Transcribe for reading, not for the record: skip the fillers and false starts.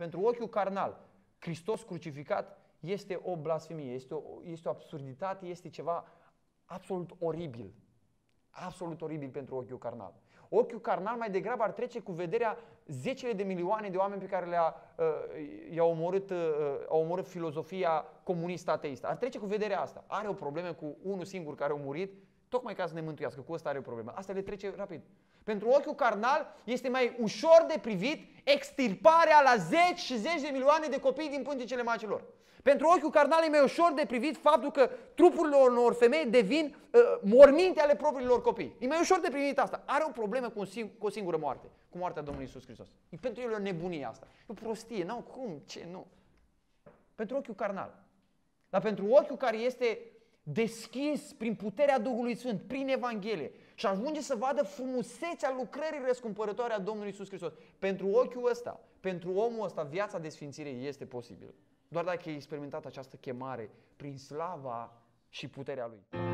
Pentru ochiul carnal, Hristos crucificat este o blasfemie, este o absurditate, este ceva absolut oribil. Absolut oribil pentru ochiul carnal. Ochiul carnal mai degrabă ar trece cu vederea zecile de milioane de oameni pe care i-au omorât filozofia comunistă ateistă. Ar trece cu vederea asta. Are o problemă cu unul singur care a murit, tocmai ca să ne mântuiască. Cu ăsta are o problemă. Asta le trece rapid. Pentru ochiul carnal este mai ușor de privit extirparea la zeci și zeci de milioane de copii din pântecele macilor. Pentru ochiul carnal e mai ușor de privit faptul că trupurile unor femei devin morminte ale propriilor copii. E mai ușor de privit asta. Are o problemă cu o singură moarte, cu moartea Domnului Iisus Hristos. E pentru el o nebunie asta. E o prostie. Nu, cum? Ce? Nu. Pentru ochiul carnal. Dar pentru ochiul care este deschis prin puterea Duhului Sfânt, prin Evanghelie și ajunge să vadă frumusețea lucrării răscumpărătoare a Domnului Iisus Hristos. Pentru ochiul ăsta, pentru omul ăsta, viața de sfințire este posibilă. Doar dacă ai experimentat această chemare prin slava și puterea Lui.